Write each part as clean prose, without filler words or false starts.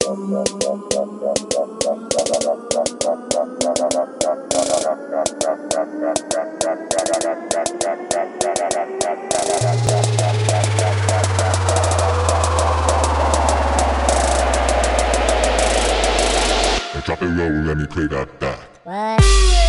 Drop it low, let me play that back. What?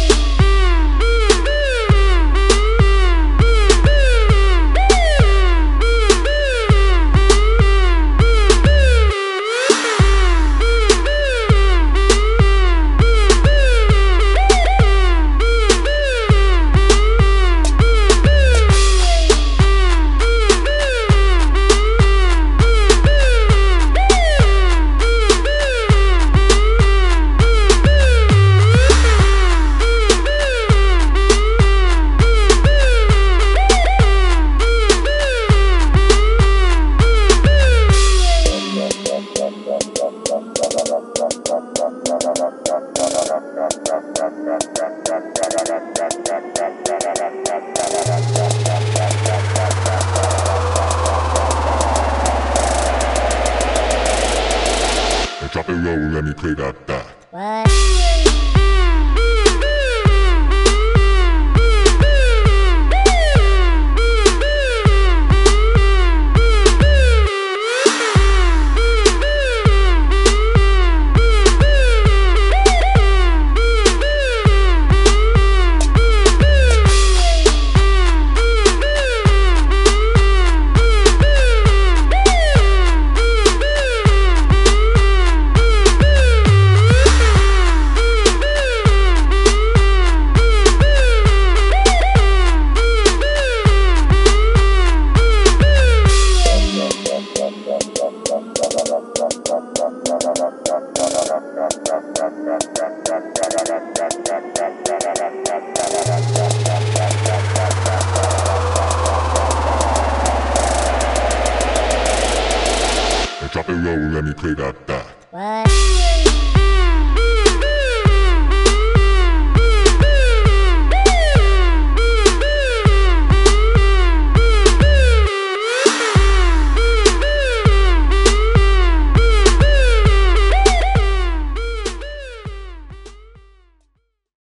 Drop it low, let me play that back. What? Drop it low, let me play that back. What?